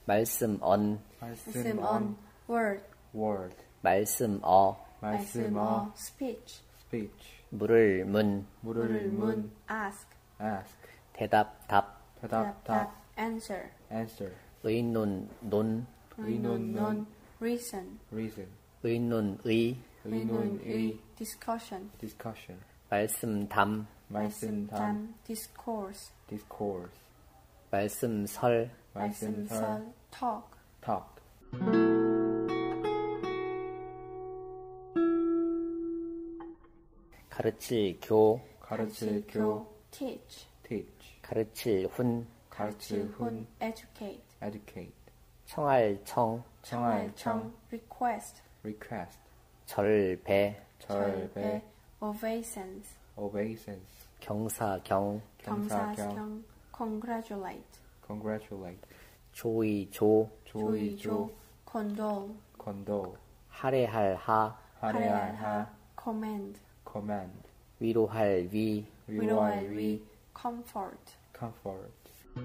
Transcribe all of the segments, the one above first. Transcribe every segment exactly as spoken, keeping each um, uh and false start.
말씀언 말씀언 word word 말씀어 말씀어 speech speech 물을 문 물을 문 ask ask 대답 답 대답 답 answer answer 의논 논 의논 논 reason reason 의논의 의논의 discussion discussion 말씀담 말씀담 discourse discourse 말씀설 말씀설 talk talk 가르칠 교 가르칠 교 teach teach 가르칠 훈 가르칠 훈 educate educate 청할 청 청할 청 request request 절배 절배 obeisance obeisance 경사경 경사경 congratulate congratulate 조의조 조의조 condole condole 할애할 하 할애할 하 commend command 위로할 위 위로할 위 comfort comfort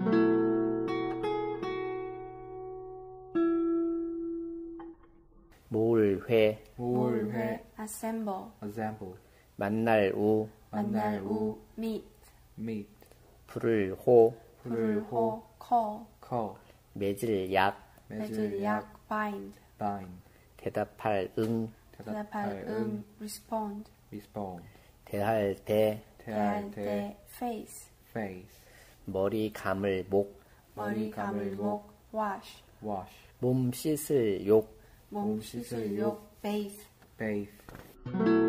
모을 회 모을 회 assemble assemble 만날 우 만날 우 meet meet 부를 호 부를 호 call call 맺을 약 맺을 약 bind bind 대답할 응 대답할 응 respond respond 대할 대 대할 대 대 face face 머리 감을 목 머리 감을 목 wash wash 몸 씻을 욕 몸 씻을 욕 bathe bathe